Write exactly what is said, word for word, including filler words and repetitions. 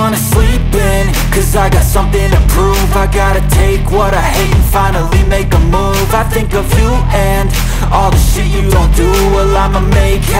wanna sleep in, cause I got something to prove. I gotta take what I hate and finally make a move. I think of you and all the shit you don't do. Well, I'ma make